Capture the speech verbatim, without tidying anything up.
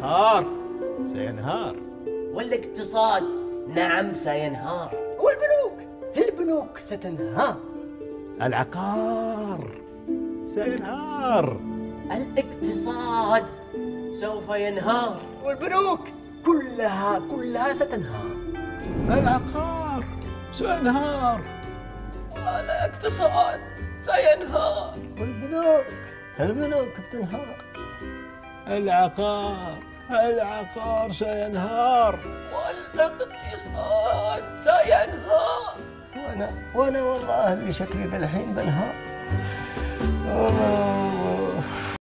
العقار سينهار. والاقتصاد نعم سينهار. والبنوك البنوك ستنهار. العقار سينهار. الاقتصاد سوف ينهار. والبنوك كلها كلها ستنهار. العقار سينهار. الاقتصاد سينهار. والبنوك البنوك بتنهار. العقار العقار سينهار. والاقتصاد سينهار. وانا وانا والله اللي شكلي ذا الحين بنهار.